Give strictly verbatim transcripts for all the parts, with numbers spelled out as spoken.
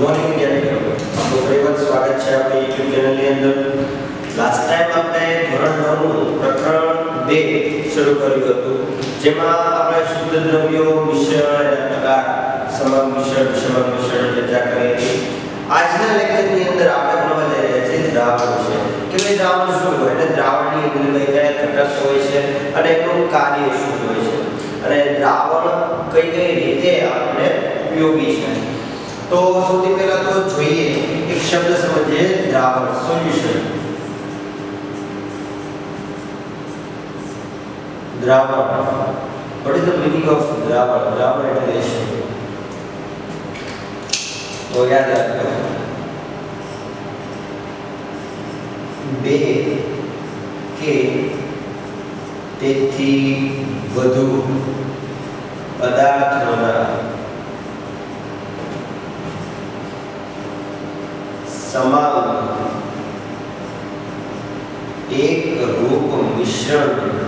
Morning विद्यार्थियों आपको ફરી વખત સ્વાગત છે આપણી YouTube ચેનલ ની અંદર। લાસ્ટ ટાઈમ આપણે ધોરણ નવ નું પ્રકરણ બે શરૂ કર્યું હતું, જેમાં આપણે શુદ્ધ દ્રવ્યો, મિશ્રણ, પ્રકાર, સમગ્ર મિશ્રણ, વિષમ મિશ્રણ ચર્ચા કરી હતી। આજના લેક્ચરની અંદર આપણે ભણવા જઈ રહ્યા છીએ દ્રાવણ વિશે કે ભાઈ દ્રાવણ શું હોય અને દ્રાવણની અંદર કઈ કયા ઘટક હોય છે અને એનું કાર્ય શું હોય છે અને દ્રાવણ કઈ કઈ રીતે આપણે ઉપયોગી છે। तो સૌથી પહેલા તો જોઈએ એક શબ્દ સમજીએ, દ્રાવણ, સોલ્યુશન। દ્રાવણ, what is the meaning of દ્રાવણ? દ્રાવણ એટલે શું? તો યાદ રાખજો, બે કે તેથી વધુ પદાર્થોના समागम एक रूप मिश्रण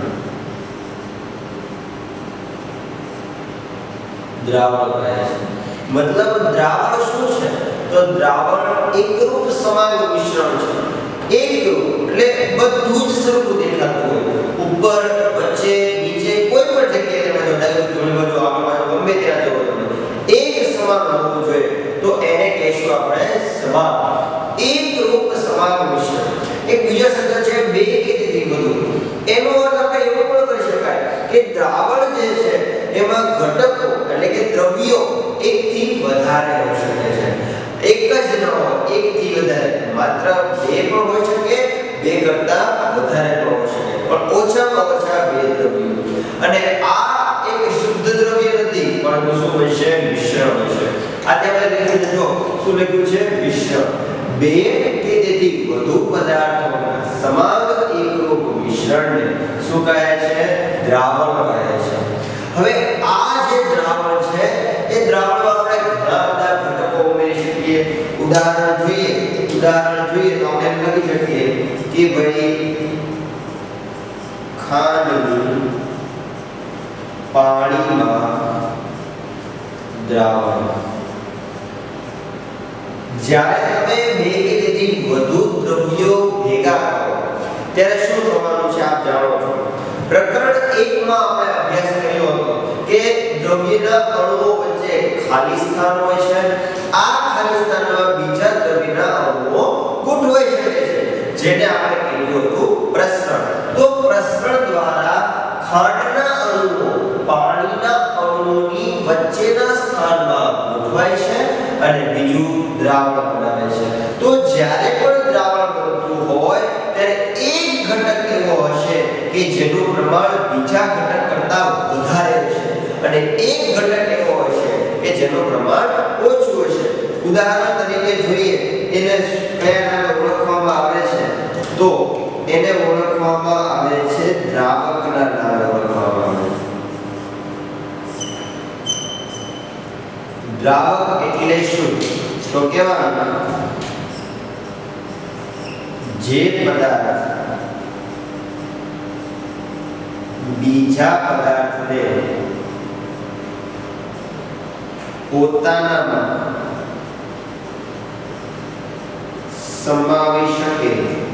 द्रावण कहे छे। मतलब द्रावण શું છે? તો દ્રાવણ એક રૂપ સમાગમ મિશ્રણ છે। એક રૂપ એટલે બધું જ સરખું દેખાતું હોય, ઉપર, વચ્ચે, નીચે, કોઈ પણ જગ્યાએ તમે જો ડાયરેક્ટ જોડી બાજુ આગળ બાજુ ગમે ત્યાં જવો તમે એક સમાન હોવું જોઈએ, તો એને કહેશું આપણે સમાગમ, એક રૂપ સમાગમ મિશ્રણ। એક બીજો શબ્દ છે બે કે તેથી વધુ। એનો અર્થ આપણે એવો પણ કરી શકાય કે દ્રાવણ જે છે એમાં ઘટકો એટલે કે દ્રવ્યો એક થી વધારે હોઈ શકે છે, એક જ ન હોય, એક થી વધારે, માત્ર બે પણ હોઈ શકે, બે કરતા વધારે પણ હોઈ શકે, પણ ઓછામાં ઓછા બે દ્રવ્યો। અને આ એક શુદ્ધ દ્રવ્ય નથી, પરંતુ શું હોય છે? મિશ્રણ હોય છે। આ આપણે લખી દેજો, શું લખ્યું છે? મિશ્રણ। બે કે તેથી વધુ પદાર્થોના સમાગમ એકરૂપ મિશ્રણને શું કહે છે? દ્રાવણ કહે છે। હવે આ જે દ્રાવણ છે એ દ્રાવણમાં આપણે ઘણા બધા ઘટકો ઉમેરી શકીએ। ઉદાહરણ જોઈએ ઉદાહરણ જોઈએ તો આપણે લખી શકીએ કે ભાઈ ખાંડનું પાણીમાં દ્રાવણ। જ્યારે તમે બે કે તેથી વધુ દ્રવ્યો ભેગા કરો ત્યારે શું થવાનું છે આપ જાણો છો। પ્રકરણ એક માં આપણે અભ્યાસ કર્યો હતો કે દ્રવ્યના અણુઓ વચ્ચે ખાલી સ્થાન હોય છે, આ ખાલી સ્થાનમાં બીજા દ્રવ્યના અણુઓ ગોઠવાઈ શકે છે, જેને આપણે કીધું હતું પ્રસરણ। તો પ્રસરણ દ્વારા ખાંડના અણુઓ પાણીના અણુઓની વચ્ચેના સ્થાનમાં ગોઠવાય છે અને બીજું દ્રાવણ બનાવે છે। તો જ્યારે પણ દ્રાવણ બનતું હોય ત્યારે એક ઘટક એવો હશે કે જેનું પ્રમાણ બીજા ઘટક કરતા વધારે હશે અને એક ઘટક એવો હશે કે જેનું પ્રમાણ ઓછું હશે। ઉદાહરણ તરીકે જોઈએ, એને કયા નામે ઓળખવામાં આવે છે? તો એને ઓળખવામાં આવે છે દ્રાવકના નામે ઓળખવામાં આવે છે। દ્રાવક એટલે શું? તો કહેવાય જે પદાર્થ બીજા પદાર્થને પોતાનામાં સમાવી શકે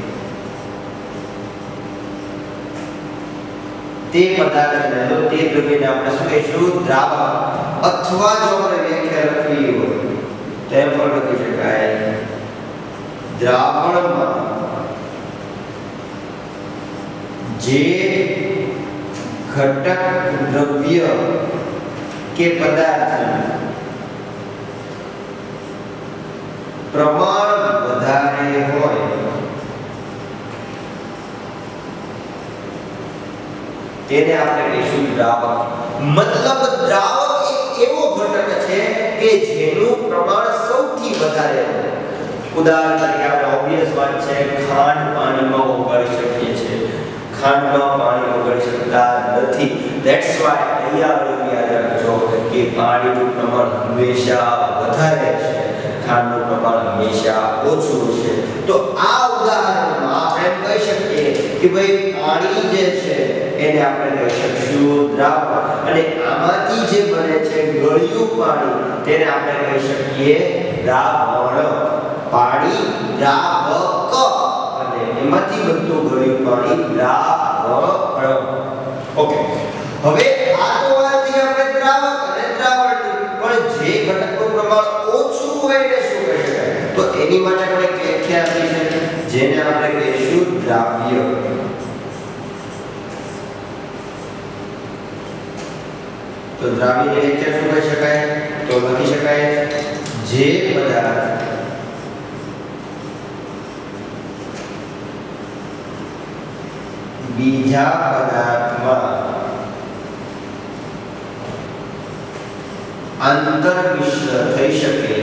તે પદાર્થને, તો તે દ્રવ્યને આપણે શું કહીશું? દ્રાવક। અથવા જો આપણે વ્યાખ્યા લખવી હોય તો એમ પણ લખી શકાય દ્રાવણમાં જે ઘટક દ્રવ્ય કે પદાર્થ પ્રમાણ વધારે હોય તેને આપણે કહીશું દ્રાવક। મતલબ દ્રાવક એક એવો ઘટક છે કે જેનું પ્રમાણ સૌથી વધારે હોય। ઉદાહરણ તરીકે આપણે ઓબ્વિયસ વાત છે, ખાંડ પાણીમાં ઓગાળી શકીએ છીએ, ખાંડમાં પાણી ઓગાળી શકતા નથી। ધેટ્સ વાય અહીંયા આપણે યાદ રાખજો કે પાણીનું પ્રમાણ હંમેશા વધારે છે, ખાંડનું પ્રમાણ હંમેશા ઓછું છે। તો આ ઉદાહરણમાં આપણે કહી શકીએ કે ભાઈ પાણી જે છે એને આપણે કહી શકીશું દ્રાવણ અને આમાંથી જે બને છે ગળ્યું પાણી તેને આપણે કહી શકીએ દ્રાવણ પાણી દ્રાવક અને એમાંથી બનતું ગળ્યું પાણી દ્રાવણ ઓકે હવે આ તો વાત થઈ આપણે દ્રાવક અને દ્રાવણની પણ જે ઘટકનું પ્રમાણ ઓછું હોય એને શું કહી શકાય તો એની માટે આપણે વ્યાખ્યા આપી છે જેને આપણે કહીશું દ્રાવ્ય તો દ્રાવ્યની વ્યાખ્યા શું કહી શકાય તો લખી શકાય જે પદાર્થ બીજા પદાર્થમાં આંતર મિશ્ર થઈ શકે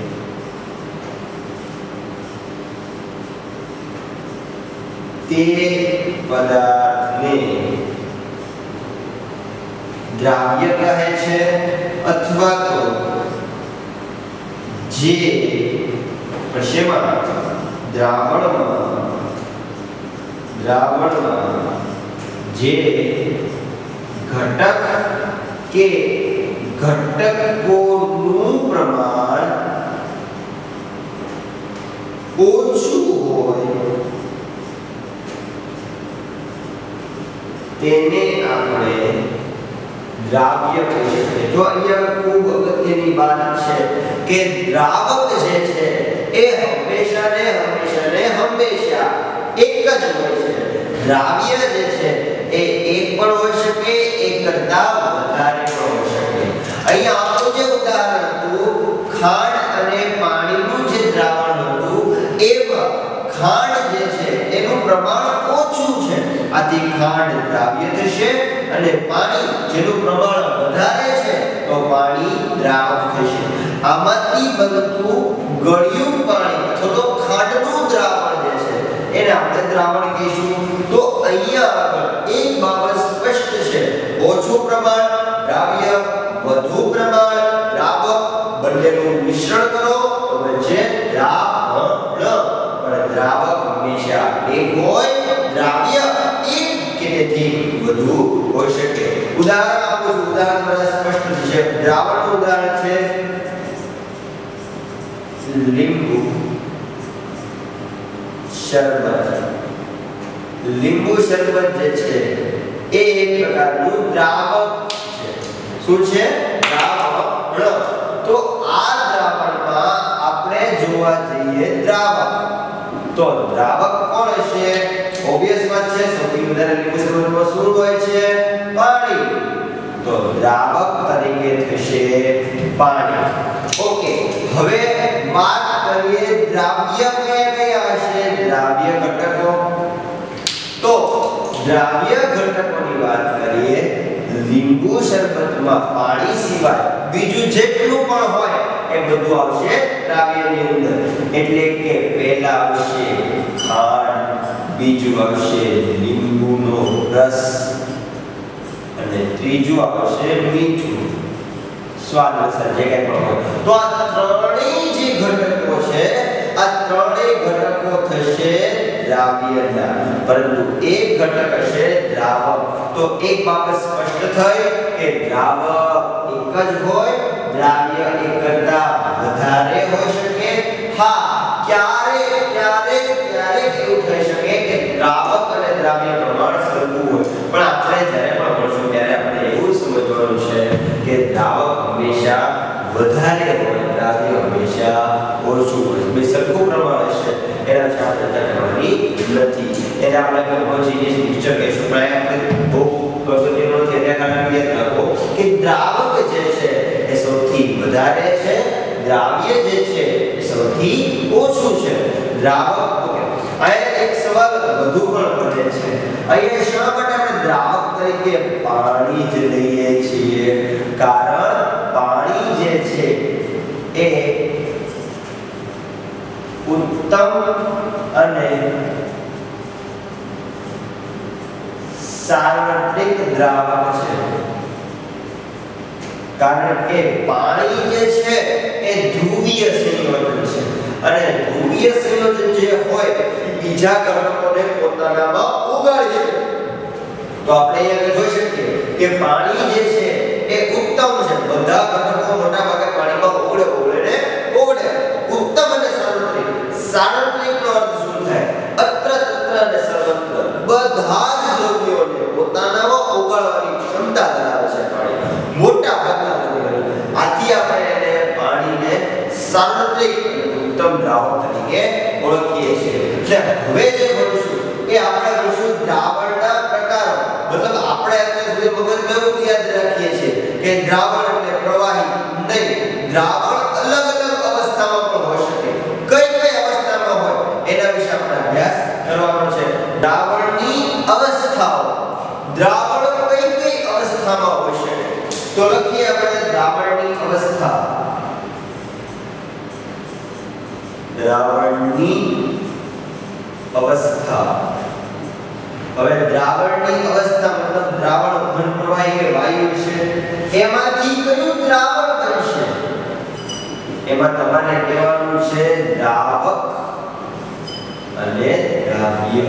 તે પદાર્થને દ્રાવ્ય કહે છે અથવા તો જે શેમાં દ્રાવણમાં દ્રાવણમાં જે ઘટક કે ઘટકોનું પ્રમાણ ઓછું હોય તેને આપણે દ્રાવ્ય કહી શકીએ તો અહીંયા ખૂબ અગત્યની વાત છે કે દ્રાવક જે છે એ હંમેશા ને હંમેશા ને હંમેશા એક જ હોય છે દ્રાવ્ય જે છે એ એક પણ હોઈ શકે એક કરતા વધારે પણ હોઈ શકે અહીંયા આપણું જે ઉદાહરણ હતું ખાંડ અને પાણીનું જે દ્રાવણ હતું એમાં ખાંડ જે છે એનું પ્રમાણ ઓછું છે આથી ખાંડ દ્રાવ્ય થશે અને પાણી જેનું પ્રમાણ વધારે છે તો પાણી દ્રાવક થશે આમાંથી બનતું ગળ્યું પાણી અથવા તો ખાંડનું દ્રાવણ જે છે એને આપણે દ્રાવણ કહીશું તો અહીંયા આગળ એક બાબત સ્પષ્ટ છે ઓછું પ્રમાણ દ્રાવ્ય વધુ પ્રમાણ દ્રાવક બંનેનું મિશ્રણ કરો તો બનશે દ્રાવણ પણ દ્રાવક હંમેશા એક હોય દ્રાવ્ય એક કે તેથી વધુ હોઈ શકે ઉદાહરણ આપું છું ઉદાહરણ દ્વારા સ્પષ્ટ છે દ્રાવણનું ઉદાહરણ છે લીંબુ શરબત લીંબુ શરબત જે છે એ એક પ્રકારનું દ્રાવક છે શું છે દ્રાવણ તો આ દ્રાવણમાં આપણે જોવા જઈએ દ્રાવક તો દ્રાવક કોણ હશે ઓબવિયસ વાત છે સૌથી વધારે લીંબુ શરબતમાં શું હોય છે પાણી તો દ્રાવક તરીકે થશે પાણી ઓકે હવે વાત કરીએ દ્રાવ્ય કયા કયા હશે દ્રાવ્ય ઘટકો તો દ્રાવ્ય ઘટકોની વાત કરીએ લીંબુ શરબતમાં પાણી સિવાય બીજું જેટલું પણ હોય એ બધું આવશે દ્રાવ્યની અંદર એટલે કે પહેલા આવશે ખાંડ બીજું આવશે લીંબુનો રસ અને ત્રીજું આવશે મીઠું સ્વાદ અનુસાર જે કંઈ પણ હોય તો આ ત્રણેય જે ઘટકો છે આ ત્રણેય ઘટકો થશે દ્રાવ્યના પરંતુ એક ઘટક હશે દ્રાવક તો એક બાબત સ્પષ્ટ થઈ કે દ્રાવક એક જ હોય દ્રાવ્ય એક કરતા વધારે હોઈ શકે હા ક્યારે ક્યારે ક્યારે એવું થઈ શકે કે દ્રાવક અને દ્રાવ્ય પ્રમાણ સરખું હોય પણ આપણે જ્યારે પણ ભણશું ત્યારે આપણે એવું સમજવાનું છે કે દ્રાવક હંમેશા વધારે હોય દ્રાવ્ય હંમેશા ઓછું હોય બે સરખું પ્રમાણ હશે એના વિશે આપણે ચર્ચા કરવાની નથી એને આપણે હોમોજીનિયસ મિક્સચર કહીશું પણ આપણે બહુ અગત્યનો છે એને કારણે યાદ રાખો કે દ્રાવક જે છે એ સૌથી વધારે છે દ્રાવ્ય જે છે એ સૌથી ઓછું છે દ્રાવક ઓકે અહીંયા એક સવાલ વધુ પણ બને છે અહીંયા શા માટે આપણે દ્રાવક તરીકે પાણી જ લઈએ છીએ કારણ પાણી જે છે એ ઉત્તમ અને સાર્વત્રિક દ્રાવક છે કારણ કે પાણી જે છે એ ધ્રુવીય સંયોજન છે અને ધ્રુવીય સંયોજન જે હોય બીજા ઘટકોને પોતાનામાં ઓગાળી શકે તો આપણે અહીંયા જોઈ શકીએ કે પાણી જે છે એ ઉત્તમ છે, બધા ઘટકો મોટા ભાગે પાણીમાં ઓગળે ઓગળે ને ઓગળે. ઉત્તમ અને સાર્વત્રિક. સાર્વત્રિકનો અર્થ શું થાય? અત્ર તત્ર અને સર્વત્ર બધા જ દ્રવ્યોને પોતાનામાં ઓગળવાની ક્ષમતા ધરાવે છે પાણી, મોટા ભાગના દ્રવ્યો. આથી આપણે એને પાણીને સાર્વત્રિક ઉત્તમ દ્રાવણ તરીકે ઓળખીએ છીએ. એટલે હવે જે ભણશું એ આપણે ભણશું દ્રાવણના પ્રકારો. મતલબ આપણે અત્યાર સુધી મગજમાં એવું યાદ રાખીએ છીએ કે દ્રાવણ એટલે પ્રવાહી નહીં, દ્રાવણ અલગ અલગ અવસ્થામાં પણ હોઈ શકે. કઈ કઈ અવસ્થામાં હોય એના વિશે આપણે અભ્યાસ કરવાનો છે. દ્રાવણની અવસ્થાઓ, દ્રાવણ કઈ કઈ અવસ્થામાં હોઈ શકે તો લખીએ આપણે દ્રાવણની અવસ્થા. દ્રાવણની અવસ્થા. હવે દ્રાવણની અવસ્થા મતલબ દ્રાવણ ઘન પ્રવાહી કે વાયુ છે, એમાંથી કયું દ્રાવણ બનશે? એમાં તમારે કહેવાનું છે દ્રાવક અને દ્રાવ્ય.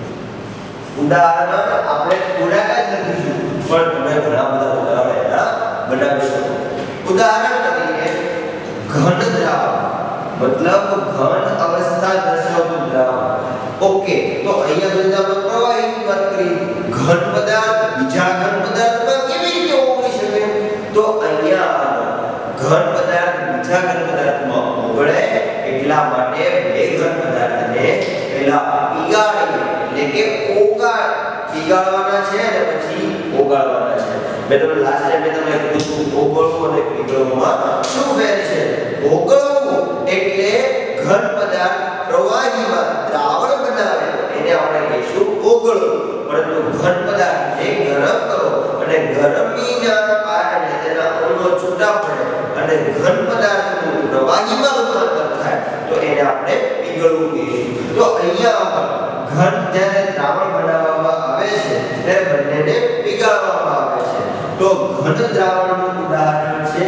ઉદાહરણ આપણે પૂરાક જ લખીશું પણ તમે ઘણા બધા ઉદાહરણ બનાવી શકો. ઉદાહરણ તરીકે ઘન દ્રાવણ મતલબ ઘન અવસ્થા દર્શાવતું દ્રાવણ. ઓકે, તો અહીંયા સુધી આપણે પ્રવાહીની વાત કરી. ઘન પદાર્થ બીજા ઘન પદાર્થમાં કેવી રીતે ઓગળી શકે? તો અહીંયા ઘન પદાર્થ બીજા ઘન પદાર્થમાં ઓગળે એટલા માટે બે ઘન પદાર્થને પહેલા પીગાળી એટલે કે ઓગાળ પીગાળવાના છે અને પછી ઓગાળવાના છે. મેં તમને લાસ્ટ ટાઈમ મેં તમને કીધું ઓગળવું અને પીગળવામાં શું ફેર છે? ઓગળવું એટલે ઘન પદાર્થ પ્રવાહીમાં દ્રાવણ બનાવે એને આપણે કહીશું ઓગળવું. પરંતુ ઘન પદાર્થને ગરમ કરો અને ગરમીના કારણે તેના અણુઓ છૂટા પડે અને ઘન પદાર્થનું પ્રવાહીમાં રૂપાંતર થાય તો એને આપણે પીગળવું કહીશું. તો અહીંયા ઘન જ્યારે દ્રાવણ બનાવવામાં આવે છે ત્યારે બંનેને પીગાળવામાં આવે છે. તો ઘન દ્રાવણનું ઉદાહરણ છે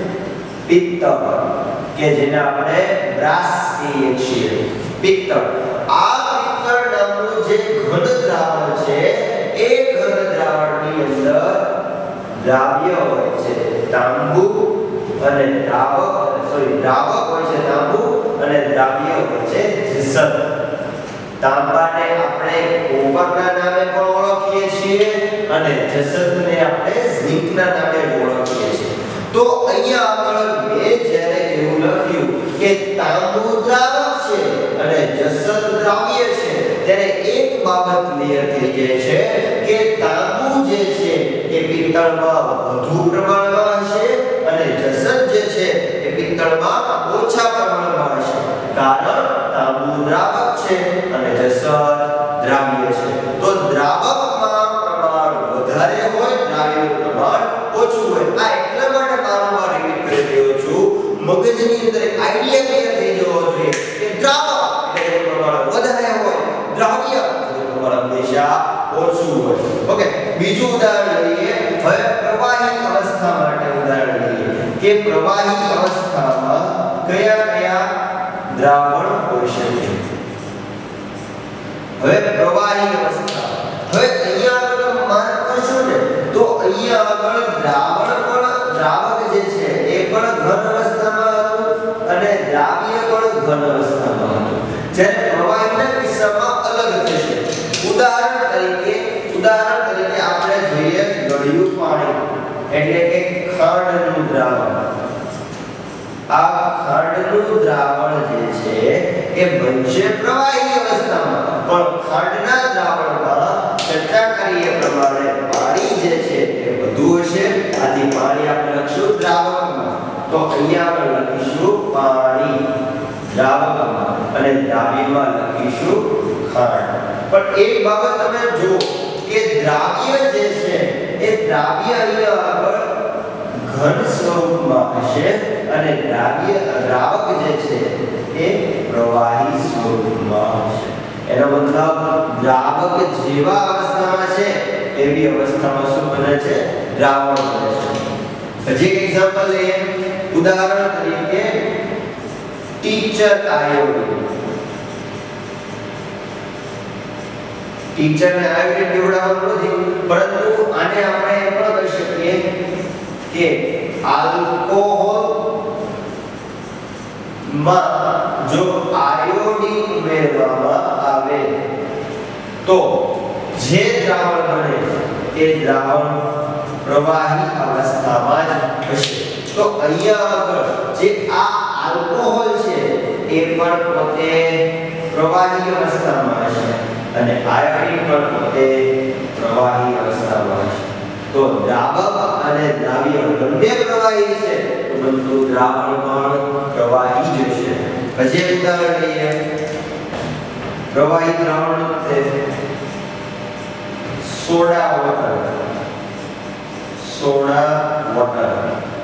પિત્તળ, કે જેને આપણે બ્રાસ કહીએ છીએ. પિત્તળ. આ પિત્તળ નામનું જે ઘન દ્રાવણ છે એ ઘન દ્રાવણની અંદર દ્રાવ્ય હોય છે તાંબુ અને દ્રાવક, સોરી દ્રાવક હોય છે તાંબુ અને દ્રાવ્ય હોય છે જસત. તાંબાને આપણે કોપરના નામે પણ ઓળખીએ છીએ અને જસતને આપણે ઝિંકના નામે ઓળખીએ છીએ. તો અહીંયા આગળ બે જ્યારે એવું લખ્યું કે તાંબુ દ્રાવક છે અને જસત દ્રાવ્ય છે ત્યારે એક બાબત ક્લિયર થઈ જાય છે કે તાંબુ જે છે એ પિત્તળમાં વધુ પ્રમાણમાં હશે અને જસત જે છે એ પિત્તળમાં ઓછા પ્રમાણમાં હશે. કારણ તાંબુ દ્રાવક છે અને જસત દ્રાવ્ય છે. તો દ્રાવકમાં પ્રમાણ વધારે હોય, દ્રાવ્યનું પ્રમાણ ઓછું હોય. આ એટલા માટે વારંવાર રિપીટ કરી રહ્યો છું, મગજની અંદર એક આઈડિયા ક્લિયર થઈ જવો જોઈએ કે દ્રાવક એટલે પ્રમાણ વધારે હોય, દ્રાવ્ય એટલે પ્રમાણ હંમેશા ઓછું હોય. ઓકે, બીજું ઉદાહરણ લઈએ. હવે પ્રવાહી અવસ્થા માટે ઉદાહરણ લઈએ કે પ્રવાહી અવસ્થામાં કયા કયા દ્રાવણ હોઈ શકે. હવે પ્રવાહી અવસ્થા, હવે અહીંયા આગળ માર્ક કરશો ને તો અહીંયા આગળ દ્રાવણ પણ દ્રાવક જે છે એ પણ ઘન અવસ્થામાં હતું અને દ્રાવ્ય પણ ઘન અવસ્થામાં હતું. જ્યારે પ્રવાહીના કિસ્સામાં અલગ થશે. ઉદાહરણ તરીકે ઉદાહરણ તરીકે આપણે જોઈએ ગળ્યું પાણી એટલે કે ખાંડનું દ્રાવણ. આ ખાંડનું દ્રાવણ જે છે એ બનશે પ્રવાહી અવસ્થામાં, પણ ખાંડના દ્રાવણમાં ચર્ચા કરીએ પ્રમાણે પાણી જે છે એ વધુ હશે. આથી પાણી આપણે લખશું દ્રાવકમાં. તો અહીંયા આપણે લખીશું પાણી દ્રાવકમાં અને દ્રાવ્યમાં લખીશું ખાંડ. પણ એક બાબત તમે જો કે દ્રાવ્ય જે છે એ દ્રાવ્ય અહીંયા આગળ ઘન સ્વરૂપમાં હશે અને દ્રાવ્ય દ્રાવક જે છે એ પ્રવાહી સ્વરૂપમાં હશે. એનો મતલબ દ્રાવક જેવા અવસ્થામાં છે એવી અવસ્થામાં શું બને છે? દ્રાવણ બને છે. હજી એક એક્ઝામ્પલ લઈએ. ઉદાહરણ તરીકે ટીચર આયોડિન. ટીચરને આયોડિન પીવડાવવાનું નથી, પરંતુ આને આપણે એમ પણ કહી શકીએ કે આલ્કોહોલ માં જો આયોડિન ઉમેરવામાં આવે તો જે દ્રાવણ બને એ દ્રાવણ પ્રવાહી અવસ્થામાં જ હશે. તો અહીંયા આગળ જે આ આલ્કોહોલ છે એ પણ પોતે પ્રવાહી અવસ્થામાં હશે અને આયોડિન પણ પોતે પ્રવાહી અવસ્થામાં હશે. તો દ્રાવક અને દ્રાવ્ય બંને પ્રવાહી છે, પરંતુ દ્રાવણ પણ પ્રવાહી જ છે. હજી એક ઉદાહરણ લઈએ. પ્રવાહી દ્રાવણ છે soda water. Soda water.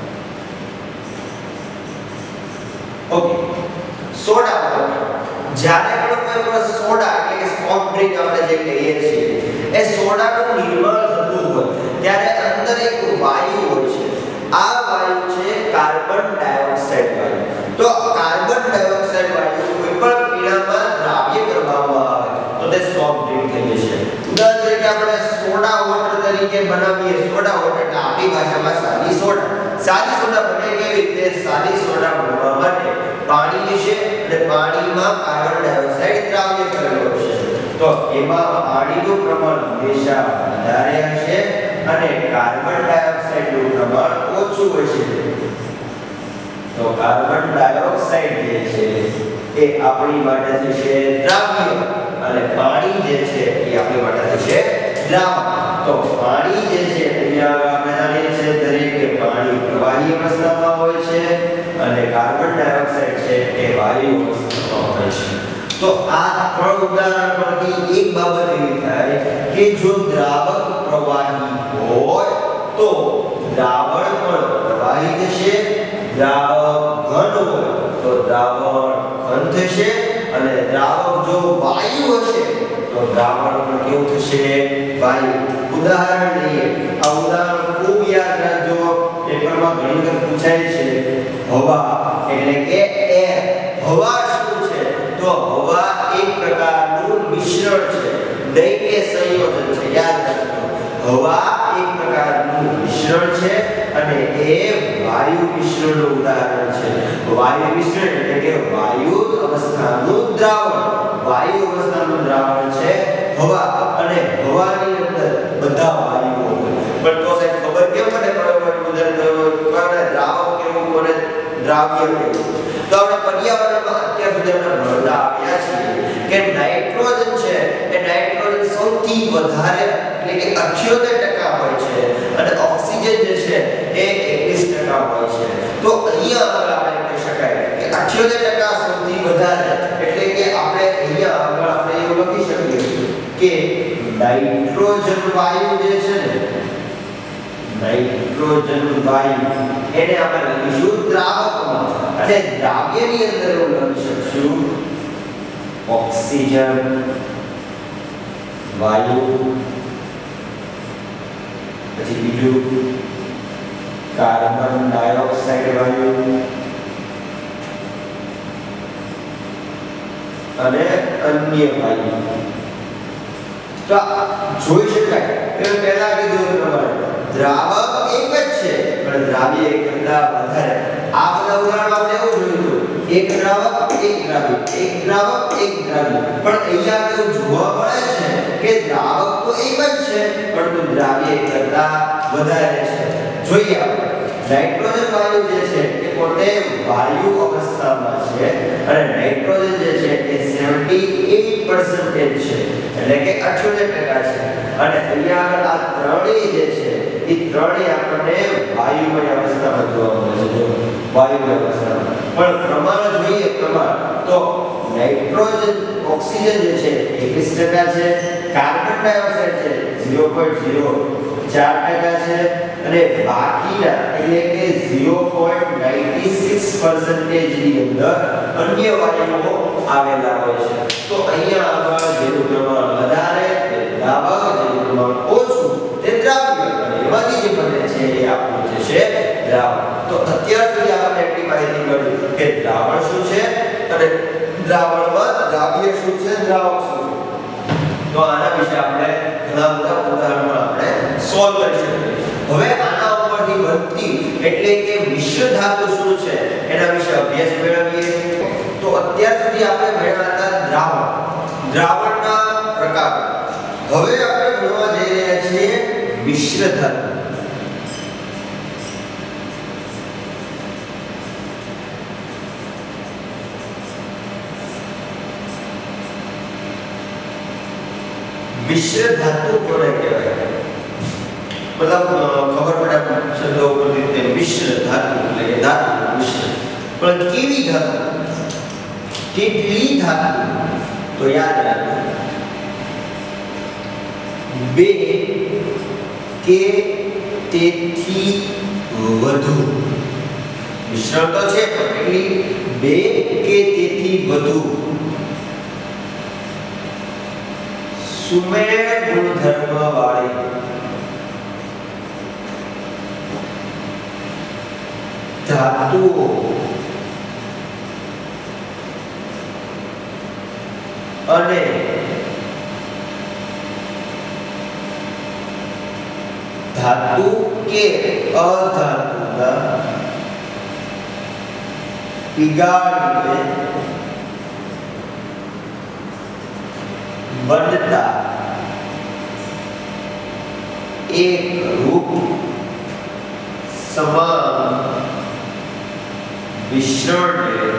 Okay, soda water. જ્યારે પણ કોઈ પણ સોડા એટલે કે સોફ્ટ ડ્રિંક આપણે જે કહીએ છીએ એ સોડાનું નિર્માણ થતું હોય ત્યારે અંદર એક વાયુ હોય છે. આ વાયુ છે કાર્બન ડાયોક્સાઇડ વાયુ. તો કાર્બન ડાયોક્સાઇડ વાયુ કોઈ પણ પીણામાં દ્રાવ્ય કરવામાં આવે તો તે સોફ્ટ ડ્રિંક થઈ જશે. ઉદાહરણ તરીકે આપણે સોડા વોટર તરીકે બનાવીએ. સોડા વોટર એટલે આપણી ભાષામાં સાદી સોડા. સાદી સોડા બને કેવી રીતે? સાદી સોડા બનવા માટે પાણી લેશે અને પાણીમાં કાર્બન ડાયોક્સાઇડ દ્રાવ્ય કરેલો હશે. તો એમાં પાણીનું પ્રમાણ હંમેશા વધારે હશે અને કાર્બન ડાયોક્સાઇડનું પ્રમાણ ઓછું હશે. તો કાર્બન ડાયોક્સાઇડ જે છે એ આપણી માટે થશે દ્રાવ્ય અને પાણી જે છે એ આપણી માટે થશે દ્રાવક. તો પાણી જે છે અહીંયા આપણે જાણીએ છીએ દરેક કે પાણી પ્રવાહી અવસ્થામાં હોય છે અને કાર્બન ડાયોક્સાઇડ છે એ વાયુ અવસ્થામાં હોય છે. તો આ ત્રણ ઉદાહરણ પરથી એક બાબત એવી થાય કે જો દ્રાવક પ્રવાહી હોય તો દ્રાવણ પણ પ્રવાહી થશે. દ્રાવક ઘન હોય તો દ્રાવણ ઘન થશે અને દ્રાવક જો વાયુ હશે તો દ્રાવણ પણ કેવું થશે? વાયુ. ઉદાહરણ લઈએ. આ ઉદાહરણ ખૂબ યાદ રાખજો, પેપરમાં ઘણી વખત પૂછાય છે. હવા એટલે કે એર. હવા શું છે? તો હવા એક પ્રકારનું મિશ્રણ છે, નહીં કે સંયોજન છે. યાદ રાખજો, હવા એક પ્રકારનું મિશ્રણ છે અને એ વાયુ મિશ્રણનું ઉદાહરણ છે. વાયુ મિશ્રણ એટલે કે વાયુ અવસ્થાનું દ્રાવણ. વાયુ અવસ્થાનું દ્રાવણ છે હવા અને હવાની અંદર બધા વાયુઓ હોય. પણ તો સાહેબ ખબર કેમ પડે કોને દ્રાવક કેવું કોને દ્રાવ્ય કેવું? તો આપણે પર્યાવરણમાં અત્યાર સુધી આપણે ભણતા આવ્યા છીએ કે નાઇટ્રોજન છે એ નાઇટ્રોજન સૌથી વધારે એટલે કે અઠ્યોતેર ટકા હોય છે અને ઓક્સિજન જે છે એ એકવીસ ટકા હોય છે. તો અહીંયા આગળ આપણે કહી શકાય કે અઠ્યોતેર ટકા સૌથી વધારે એટલે કે આપણે અહીંયા આગળ આપણે એવું લખી શકીએ કે નાઇટ્રોજન વાયુ જે છે ને નાઇટ્રોજન વાયુ એને આપણે લખીશું દ્રાવકમાં અને દ્રાવ્યની અંદર એવું લખી શકશું ઓક્સિજન વાયુ. પછી બીજું કાર્બન ડાયોક્સાઇડ વાયુ અને અન્ય વાયુ. તો જોઈ શકાય કે પહેલા કીધું પ્રમાણે દ્રાવક એક જ છે પણ દ્રાવ્ય એક કરતા વધારે. આ બધા ઉદાહરણ આપણે એવું જોયું હતું, એક દ્રાવક એક દ્રાવ્ય, એક દ્રાવક એક દ્રાવ્ય. પણ અહીંયા એવું જોવા મળે છે કે દ્રાવક તો એક જ છે પરંતુ દ્રાવ્ય એક કરતા વધારે છે. જોઈએ આપણે નાઇટ્રોજન વાયુ જે છે એ પોતે વાયુ અવસ્થામાં છે અને નાઇટ્રોજન જે છે એ અઠ્યાસી ટકા છે એટલે કે અઠ્યોતેર ટકા છે અને અહીંયા આગળ આ ત્રણેય જે છે એ ત્રણેય આપણને વાયુમય અવસ્થામાં જોવા મળે છે. જો વાયુમય અવસ્થામાં પણ પ્રમાણ જોઈએ પ્રમાણ તો નાઇટ્રોજન ઓક્સિજન જે છે એકવીસ ટકા છે, કાર્બન ડાયોક્સાઇડ છે ઝીરો પોઈન્ટ ઝીરો ચાર ટકા છે અને બાકીના એટલે કે ઝીરો પોઈન્ટ નવ છ ટકા ની અંદર અન્ય વાયુઓ આવેલા હોય છે. તો અહીંયા આગળ જેનું પ્રમાણ વધારે તે દ્રાવક, જેનું પ્રમાણ ઓછું તે દ્રાવ્ય અને એમાંથી જે બને છે એ આપણું જે છે દ્રાવક. તો અત્યાર સુધી આપણે એટલી માહિતી મળી કે દ્રાવણ શું છે અને દ્રાવણમાં દ્રાવ્ય શું છે, દ્રાવક શું છે. તો આના વિશે આપણે ઘણા બધા ઉદાહરણો આપણે સોલ્વ કરી શકીએ. હવે આના ઉપરથી બનતી એટલે કે મિશ્ર ધાતુ શું છે એના વિશે અભ્યાસ મેળવીએ. તો અત્યાર સુધી આપણે ભણ્યા હતા દ્રાવણ, દ્રાવણના પ્રકાર. હવે આપણે ભણવા જઈ રહ્યા છીએ મિશ્ર ધાતુ. મિશ્ર ધાતુ કોને કહેવાય? मतलब खबर पड़ा शब्दों पर देते मिश्र धातु એટલે કે ધાતુ મિશ્ર. પણ કેવી ધાતુ, કેટલી ધાતુ? તો યાદ રાખો બે કે તેથી વધુ મિશ્રણ તો છે પણ કેટલી? બે કે તેથી વધુ સુમેળ ગુણધર્મ વાળી ધાતુઓ અને ધાતુ કે અધાતુના પીગાળીને બનતા એક રૂપ સમાન મિશ્રણને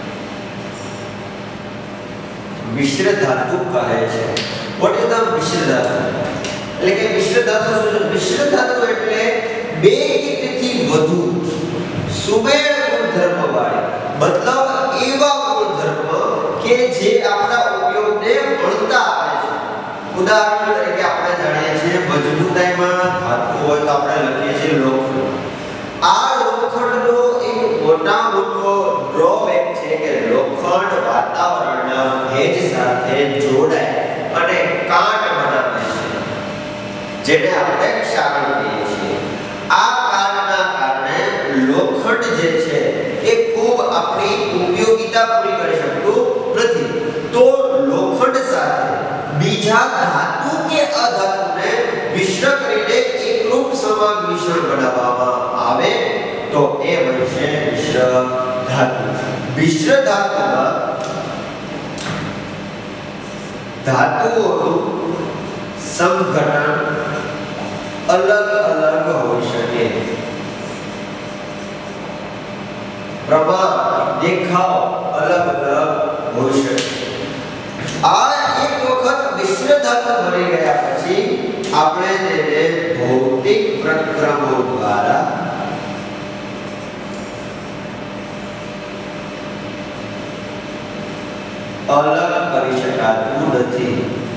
મિશ્ર ધાતુ કહે છે. વોટ ઇઝ ધ મિશ્ર ધાતુ? એટલે કે મિશ્ર ધાતુ શું છે? મિશ્ર ધાતુ એટલે બે કે તેથી વધુ સુમેળ ગુણધર્મ વાળી, મતલબ એવા ગુણધર્મ કે જે આપણા ઉપયોગને મળતા આવે છે. ઉદાહરણ તરીકે આપણે જાણીએ છીએ મજબૂતાઈમાં ધાતુ હોય તો આપણે લખીએ છીએ લોખંડ. આ લોખંડનો એક મોટા મોટો ડ્રોબેક છે કે લોખંડ વાતાવરણના ભેજ સાથે જોડાય અને કાટ બનાવે છે, જેને આપણે ક્ષારણ કહીએ છીએ. આ કાટના કારણે લોખંડ જે છે એ ખૂબ આપણી ઉપયોગિતા પૂરી કરી શકતું નથી. તો લોખંડ સાથે બીજા ધાતુ કે અધાતુને મિશ્ર કરીને એકરૂપ સમાન મિશ્રણ બનાવવામાં આવે તો એ બનશે મિશ્ર ધાતુ. મિશ્ર ધાતુમાં ધાતુઓનું સંઘટન અલગ અલગ હોઈ શકે, પ્રમાણ દેખાવ અલગ અલગ હોઈ શકે. આ એક વખત મિશ્ર ધાતુ બની ગયા પછી આપણે તેને ભૌતિક પ્રક્રમો દ્વારા અલગ કરી શકાતું નથી.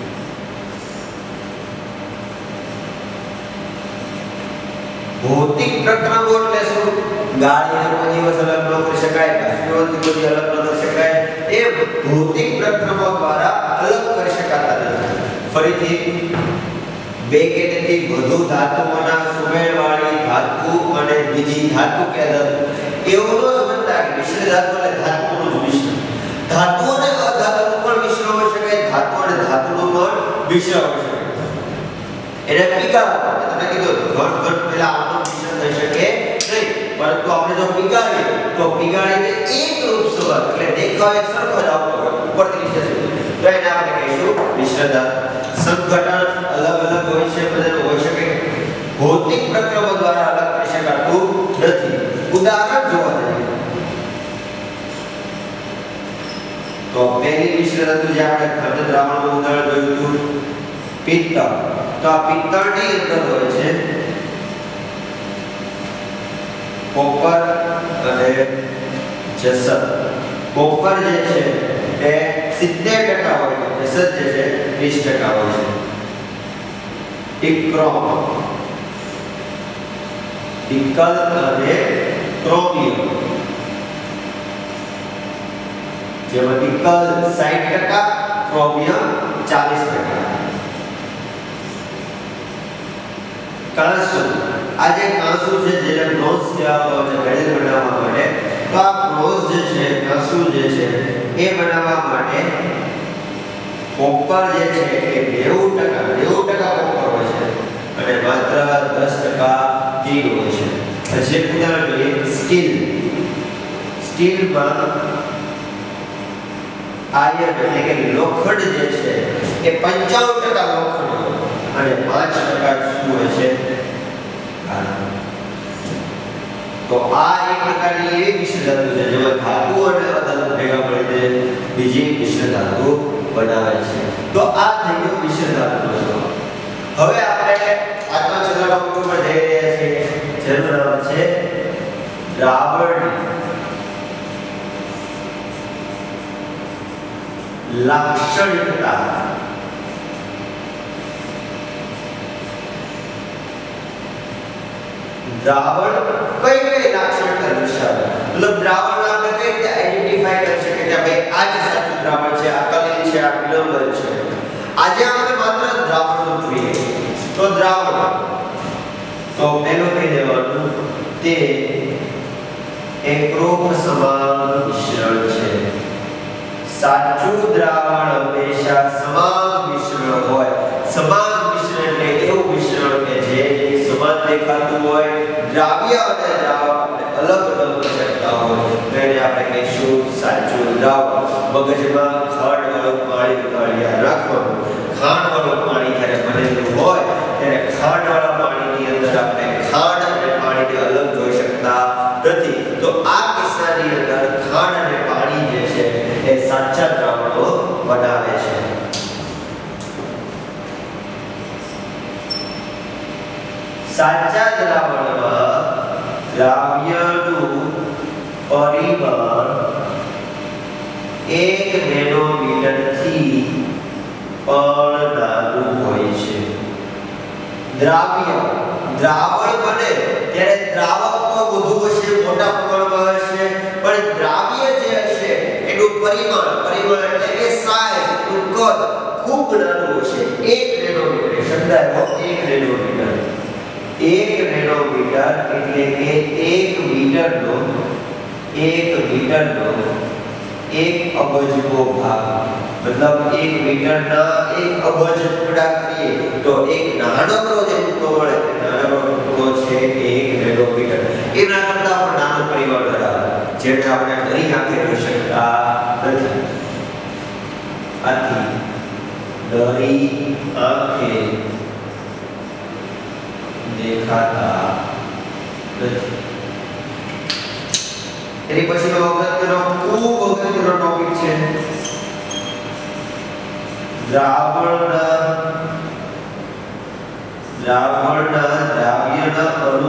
ભૌતિક પ્રક્રમો એટલે શું? ગાળીને કોઈ દિવસ અલગ ન કરી શકાય, બાષ્પીભવનથી કોઈ દિવસ અલગ ન કરી શકાય. એ ભૌતિક પ્રક્રમો દ્વારા અલગ કરી શકાતા નથી. ફરીથી બે કે તેથી વધુ ધાતુઓના સુમેળવાળી ધાતુ અને બીજી ધાતુ કે ધાતુ એવું ન સમજતા કે મિશ્ર ધાતુ એટલે ધાતુઓનું જ મિશ્રણ. ધાતુ અને અધાતુનું પણ મિશ્રણ હોઈ શકે, ધાતુ અને ધાતુનું પણ મિશ્રણ હોઈ શકે. એને પીગાળવા માટે તમને કીધું ઘટ ઘટ પેલા આનું મિશ્રણ થઈ શકે નહીં, પરંતુ આપણે જો પીગાળીએ તો પીગાળીને એક રૂપ સ્વર એટલે દેખાવ એક સરખો જ આવતો હોય ઉપરથી નીચે સુધી, તો એને આપણે કહીશું મિશ્ર ધાતુ. સંઘટન અલગ અલગ હોય છે, બધાનું હોઈ શકે, ભૌતિક પ્રક્રમો દ્વારા અલગ કરી શકાતું નથી. ઉદાહરણ જોવા જઈએ તો પહેલી મિશ્ર ધાતુ જે આપણે ઘન દ્રાવણનું ઉદાહરણ જોયું હતું પિત્તળ. તો આ પિત્તળની અંદર હોય છે કોપર અને જસત. કોપર જે છે એ સિત્તેર ટકા હોય છે, જસત જે છે ત્રીસ ટકા હોય છે. ટિક્રોમ, નિકલ અને ક્રોમિયમ, જેમાં નિકલ સાઠ ટકા, ક્રોમિયમ ચાલીસ ટકા. કાંસુ, આ જે કાંસુ છે જેને બ્રોન્ઝ કહેવામાં આવે છે મેડલ બનાવવા માટે, તો આ બ્રોન્ઝ જે છે કાંસુ જે છે એ બનાવવા માટે કોપર જે છે એ નેવું ટકા નેવું ટકા કોપર હોય છે અને માત્ર દસ ટકા ટીન હોય છે. પછી એક ઉદાહરણ જોઈએ સ્ટીલ. સ્ટીલમાં આયર્ન એટલે કે લોખંડ જે છે એ પંચાવન ટકા લોખંડ અને પાંચ ટકા શું હોય છે કાર્બન. તો આ એક પ્રકારની એવી મિશ્ર ધાતુ છે જેમાં ધાતુ અને અધાતુ ભેગા મળીને બીજી મિશ્ર ધાતુ બનાવે છે. તો આ થઈ ગયું મિશ્ર ધાતુનો સ્વભાવ. હવે આપણે આજના છેલ્લા ટોપિક ઉપર જઈ રહ્યા છીએ જેનું નામ છે દ્રાવણ લાક્ષણિકતા. દ્રાવણ કઈ કઈ લાક્ષણિકતા દર્શાવે મતલબ દ્રાવણ આપણે કઈ રીતે આઈડેન્ટિફાઈ કરી શકીએ કે ભાઈ આ જ સાચું દ્રાવણ છે, આ કલિલ છે, આ વિલંબન છે. આજે આપણે માત્ર દ્રાવણ જોઈએ તો દ્રાવણ તો પહેલું કહી દેવાનું તે એકરૂપ સમાન મિશ્રણ છે. સાચું દ્રાવણ હંમેશા સમાન મિશ્રણ હોય. સમાન મિશ્રણ એટલે એવું મિશ્રણ કે જે સમાન દેખાતું હોય, દ્રાવ્ય અને દ્રાવક અલગ ન કરી શકતા હોય તો એને આપણે કહીશું સાચું દ્રાવણ. મગજમાં ખાંડ વાળું પાણી ઉકાળ્યા રાખવાનું. ખાંડ વાળું પાણી જ્યારે બનેલું હોય ત્યારે ખાંડ વાળા પાણીની અંદર આપણે ખાંડ અને પાણીને અલગ જોઈ શકતા નથી. તો આ કિસ્સાની અંદર ખાંડ અને પાણી જે છે એ સાચા દ્રાવણો બનાવે છે. સાચા દ્રાવણમાં દ્રાવ્યનું પરિમાણ એક નેનોમીટર થી પણ નાનું હોય છે. દ્રાવ્ય દ્રાવણ બને ત્યારે દ્રાવક તો વધુ હશે, મોટા પ્રમાણમાં હશે, પણ દ્રાવ્ય જે હશે એનું પરિમાણ પરિમાણ એટલે કે સાઈઝ એનું કદ ખૂબ નાનું હશે. એક નેનોમીટર શબ્દ આવ્યો એક નેનોમીટર. એક નેનોમીટર એટલે કે એક મીટરનો એક મીટરનો એક અબજમો ભાગ. મતલબ એક મીટરના એક અબજ ટુકડા કરીએ તો એક નાનકડો જે ટુકડો મળે નાનકડો ટુકડો છે એક નેનોમીટર. એના કરતાં પણ નાનો પરિમાણ ધરાવે જેને આપણે ઘણી આંખે જોઈ શકતા નથી. આથી ઘણી આંખે દેખાતા નથી. એની પછીનો અગત્યનો ખૂબ અગત્યનો ટોપિક છે દ્રાવણના દ્રાવણના દ્રાવ્યના અણુ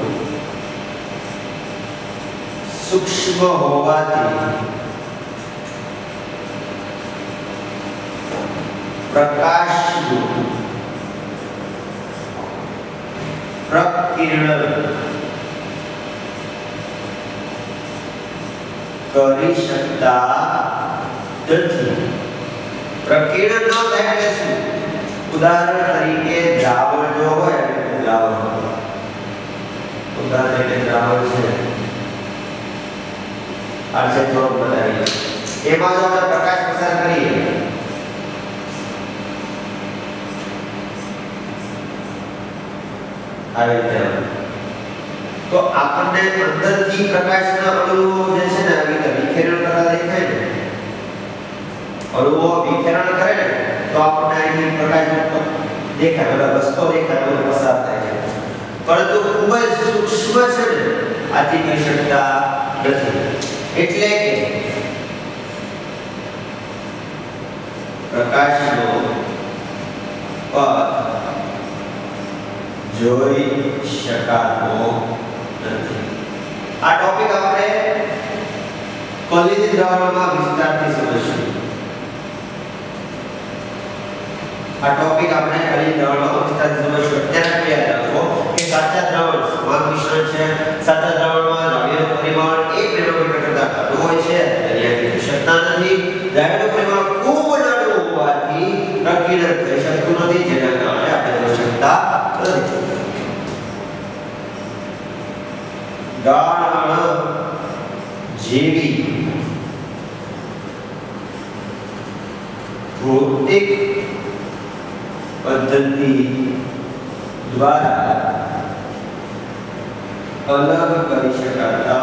સૂક્ષ્મ હોવાથી પ્રકાશનું પ્રકિરણ કરી શકતા નથી. પ્રકિરણ ન થાય એટલે શું? ઉદાહરણ તરીકે દ્રાવણ જો હોય દ્રાવણ ઉદાહરણ તરીકે દ્રાવણ છે આ છે થોડો બનાવીએ એમાં જો આપણે પ્રકાશ પસાર કરીએ આવી રીતે તો આપણને અંદરથી પ્રકાશના અણુઓ જે છે ને આવી રીતે વિખેરણ કરતા દેખાય ને. અણુઓ વિખેરણ કરે ને તો આપણને અહીંથી પ્રકાશ દેખાય, એટલે રસ્તો દેખાય, એટલે પસાર થાય છે. પરંતુ ખૂબ જ સૂક્ષ્મ છે ને આથી કરી શકતા નથી. એટલે કે પ્રકાશનો પથ જોઈ શકાતો નથી. આ ટોપિક આપણે કલિલ દ્રાવણમાં વિસ્તારથી સમજીશું. આ ટોપિક આપણે કલિલ દ્રાવણમાં વિસ્તારથી સમજીશું. અત્યારે યાદ રાખો કે સાચા દ્રાવણ સમાન મિશ્રણ છે. સાચા દ્રાવણમાં દ્રાવ્યનું પરિમાણ એક નેનોમીટર કરતાં નાનું હોય છે. દરિયાની શકતા નથી. દ્રાવ્યનું પરિમાણ ખૂબ નાનું હોવાથી પ્રકિરણ થઈ શકતું નથી, જેના કારણે આપણે જોઈ શકતા નથી. ગાઢ જેવી ભૌતિક પદ્ધતિ દ્વારા અલગ કરી શકાતા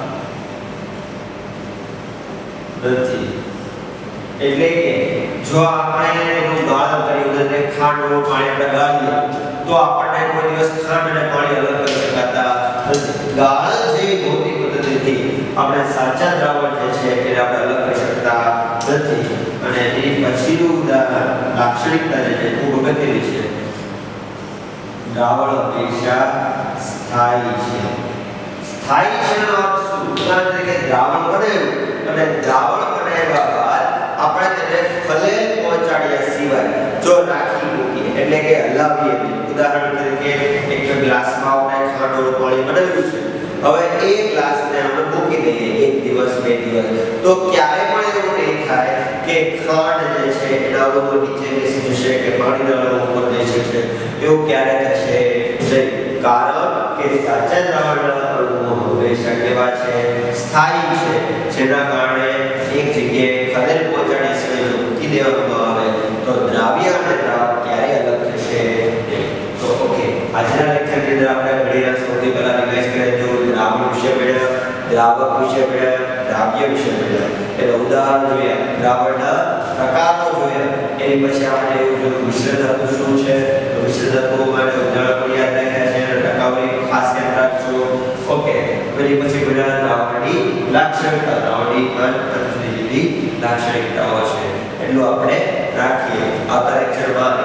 નથી। એટલે કે જો આપણે એનું ગાળણ કરી અને ખાંડનું પાણી આપણે ગાળીએ તો આપણને કોઈ દિવસ ખાંડ અને પાણી અલગ કરી શકાતા નથી। ગાળણ જે ભૌતિક પદ્ધતિથી આપણે સાચા દ્રાવણ જે છે એને આપણે અલગ કરી શકતા નથી। અને એની પછીનું ઉદાહરણ લાક્ષણિકતા જે છે ખૂબ અગત્યની છે। દ્રાવણ હંમેશા સ્થાયી છે। સ્થાયી છે નો અર્થ શું? ઉદાહરણ તરીકે દ્રાવણ બનાવ્યું અને દ્રાવણ બનાવ્યા બાદ આપણે તેને ખલેલ પહોંચાડ્યા સિવાય જો રાખી મૂકીએ એટલે કે હલાવીએ, ઉદાહરણ તરીકે એક ગ્લાસમાં આપણે ખાંડનું પાણી બનાવ્યું છે, હવે એ ગ્લાસને આપણે મૂકી દઈએ એક દિવસ બે દિવસ, તો ક્યારે પણ એવું નહીં થાય કે ખાંડ જે છે એના અણુઓ નીચે બેસી જશે કે પાણીના અણુઓ ઉપર બેસી જશે, એવું ક્યારે થશે નહીં। કારણ કે સાચા દ્રાવણના અણુઓ હંમેશા કેવા છે? સ્થાયી છે, જેના કારણે એક જગ્યાએ ખલેલ પહોંચાડ્યા સિવાય જો મૂકી દેવામાં આવે તો દ્રાવ્ય અને દ્રાવક ક્યારે અલગ થશે નહીં। તો ઓકે, આજના લેક્ચરની અંદર આપણે ઘણીવાર સૌથી પહેલા રિવાઇઝ કરીએ તો દ્રાવણ વિશે ભણ્યા, દ્રાવક વિશે ભણ્યા, દ્રાવ્ય વિશે ભણ્યા, એના ઉદાહરણ જોયા, દ્રાવણના પ્રકારો જોયા, એની પછી આપણે એવું જોયું મિશ્ર ધાતુ શું છે, તો મિશ્ર ધાતુઓ માટે ઉદાહરણ પણ યાદ રાખ્યા છે અને ટકાવારી ખાસ યાદ રાખજો। ઓકે, એની પછી ભણ્યા દ્રાવણની લાક્ષણિકતા, દ્રાવણની પાંચ જુદી જુદી લાક્ષણિકતાઓ છે, એટલું આપણે રાખીએ। આવતા લેક્ચરમાં